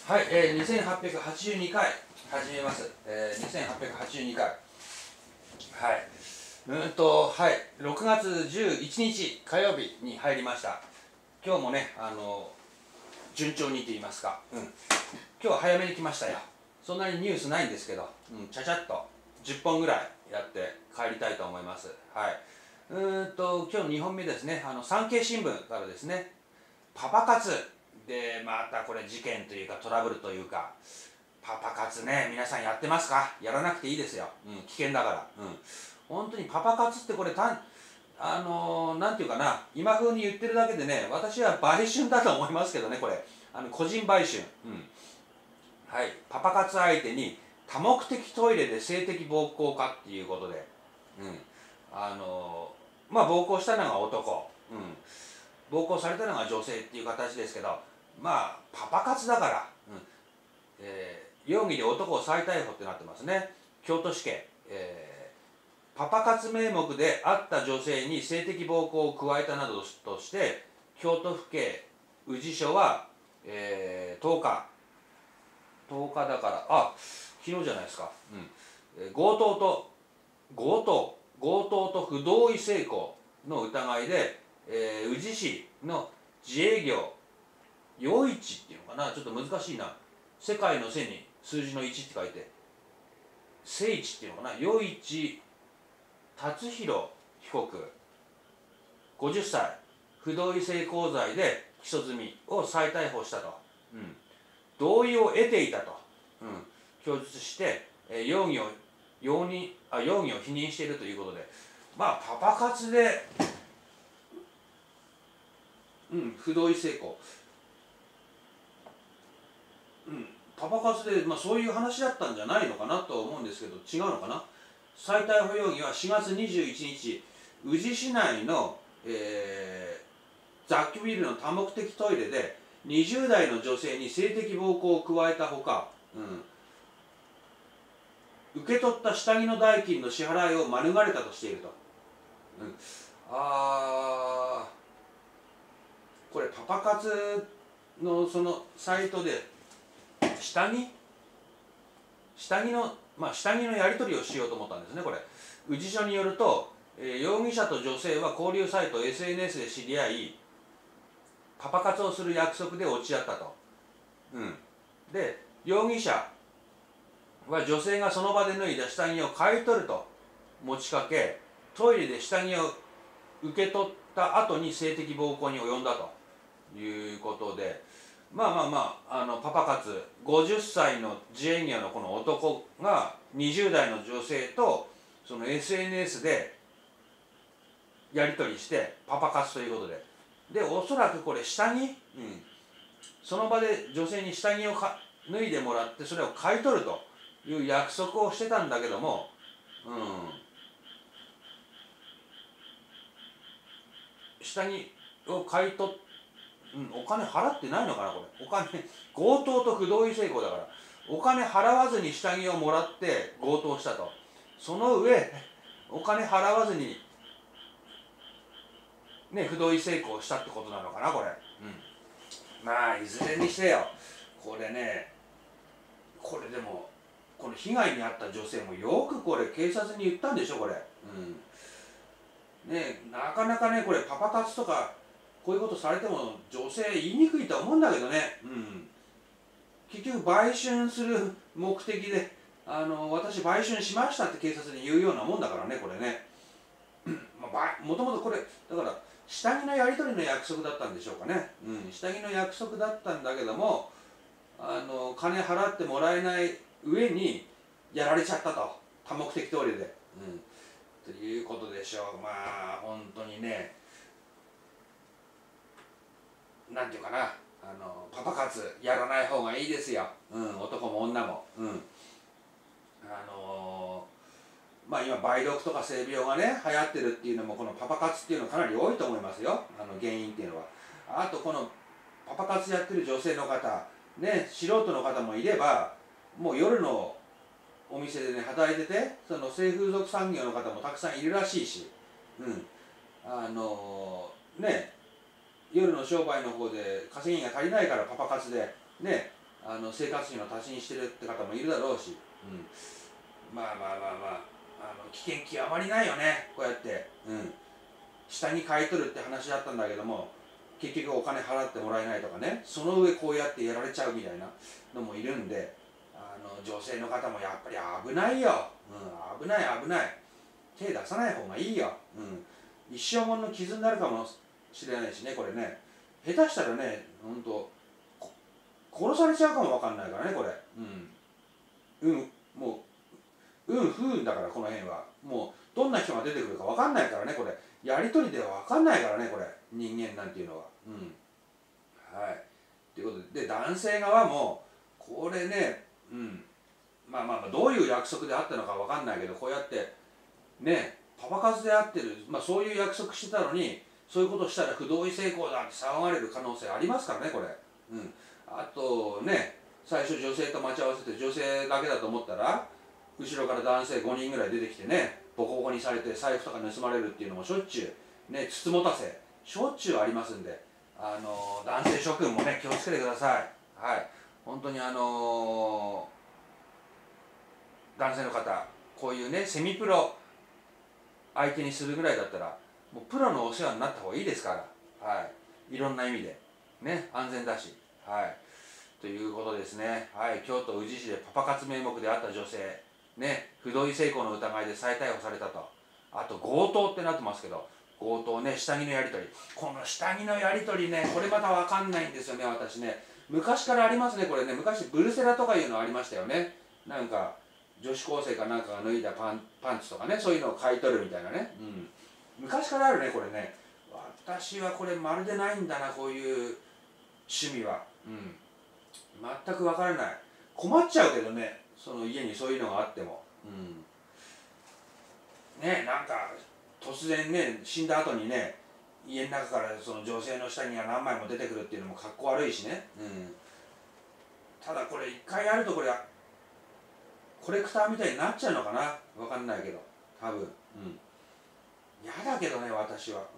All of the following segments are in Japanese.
はい、2882回始めます。2882回。はい。はい、6月11日火曜日に入りました。今日もね、順調にと言いますか、今日は早めに来ましたよ。そんなにニュースないんですけど、ちゃちゃっと10本ぐらいやって帰りたいと思います。はい。今日2本目ですね、産経新聞からですね、パパ活でまたこれ事件というかトラブルというか、パパ活ね、皆さんやってますか？やらなくていいですよ。危険だから。本当にパパ活ってこれなんていうかな、今風に言ってるだけでね、私は売春だと思いますけどね、これ。個人売春。はい。パパ活相手に多目的トイレで性的暴行かっていうことで。暴行したのが男。暴行されたのが女性っていう形ですけど、パパ活だから、容疑で男を再逮捕ってなってますね。京都市警、パパ活名目で会った女性に性的暴行を加えたなどとして京都府警宇治署は、10日だから昨日じゃないですか、強盗と不同意性交の疑いで、宇治市の自営業余市っていうのかな、ちょっと難しいな、世界の背に数字の1って書いて聖一っていうのかな、余市達弘被告50歳不同意性交罪で起訴済みを再逮捕したと、同意を得ていたと、供述して、容疑を否認しているということで、パパ活で、不同意性交、パパ活で、そういう話だったんじゃないのかなと思うんですけど、違うのかな。再逮捕容疑は4月21日、宇治市内の、雑居ビルの多目的トイレで20代の女性に性的暴行を加えたほか、受け取った下着の代金の支払いを免れたとしていると。これパパ活のそのサイトで下着のやり取りをしようと思ったんですね。これ宇治署によると、容疑者と女性は交流サイト SNS で知り合いパパ活をする約束で落ち合ったと。で容疑者は女性がその場で脱いだ下着を買い取ると持ちかけ、トイレで下着を受け取った後に性的暴行に及んだということで、パパ活50歳の自営業のこの男が20代の女性とその SNS でやり取りしてパパ活ということで、おそらくこれ下着、その場で女性に下着を脱いでもらってそれを買い取るという約束をしてたんだけども、下着を買い取ってお金払ってないのかな、これ。強盗と不同意性交だから、お金払わずに下着をもらって強盗したと。その上、お金払わずに、不同意性交したってことなのかな、これ。いずれにしてよ、これでも、この被害に遭った女性もよくこれ警察に言ったんでしょ、これ。なかなかこれパパ活とか、こういうことされても女性言いにくいと思うんだけどね、結局売春する目的で私売春しましたって警察に言うようなもんだからね、これね。もともとこれだから下着のやり取りの約束だったんでしょうかね、下着の約束だったんだけども金払ってもらえない上にやられちゃったと、多目的トイレで、ということでしょう。本当にね、なんていうかな、パパ活やらない方がいいですよ、男も女も。今梅毒とか性病がね流行ってるっていうのもこのパパ活っていうのかなり多いと思いますよ、原因っていうのは。あとこのパパ活やってる女性の方ね、素人の方もいれば、もう夜のお店でね働いてて、その性風俗産業の方もたくさんいるらしいし、夜の商売の方で稼ぎが足りないからパパ活でね、 生活費の足しにしてるって方もいるだろうし、まあ危険極まりないよね、こうやって、下に買い取るって話だったんだけども、結局お金払ってもらえないとかね、その上こうやってやられちゃうみたいなのもいるんで、女性の方もやっぱり危ないよ、危ない危ない、手出さない方がいいよ、一生ものの傷になるかもしれないしね、これね、下手したらね、本当殺されちゃうかもわかんないからね、これ。もう不運だから、この辺はもうどんな人が出てくるかわかんないからね、これやり取りではわかんないからね、これ人間なんていうのは。はいということで、男性側もこれね、どういう約束であったのかわかんないけど、こうやってねパパ活であってる、そういう約束してたのに、そういうことしたら不同意性交だって騒がれる可能性ありますからね、これ。あとね、最初女性と待ち合わせて女性だけだと思ったら、後ろから男性5人ぐらい出てきてね、ボコボコにされて財布とか盗まれるっていうのもしょっちゅうね、つつもたせしょっちゅうありますんで、男性諸君もね気をつけてください。本当に男性の方、こういうねセミプロ相手にするぐらいだったら、もうプロのお世話になった方がいいですから、いろんな意味でね、安全だし、ということですね。京都宇治市でパパ活名目であった女性ね、不同意性交の疑いで再逮捕されたと。あと強盗ってなってますけど、強盗ね、下着のやり取り、この下着のやり取りね、これまた分かんないんですよね、私ね。昔からありますね、これね。昔ブルセラとかいうのありましたよね。なんか女子高生かなんかが脱いだパンツとかね、そういうのを買い取るみたいなね、昔からあるね、これね。私はこれまるでないんだな、こういう趣味は。全く分からない。困っちゃうけどね、その家にそういうのがあっても。ね、なんか突然ね、死んだ後にね、家の中からその女性の下には何枚も出てくるっていうのもかっこ悪いしね。ただこれ一回やると、これコレクターみたいになっちゃうのかな、分かんないけど、多分。嫌だけどね、私は。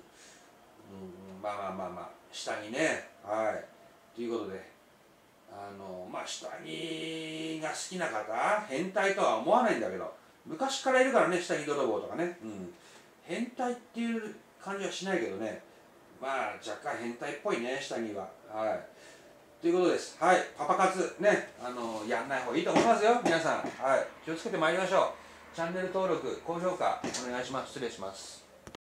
下着ね。ということで、下着が好きな方、変態とは思わないんだけど、昔からいるからね、下着泥棒とかね。変態っていう感じはしないけどね、若干変態っぽいね、下着は。ということです。パパ活ね、やんない方がいいと思いますよ、皆さん。気をつけてまいりましょう。チャンネル登録、高評価お願いします。失礼します。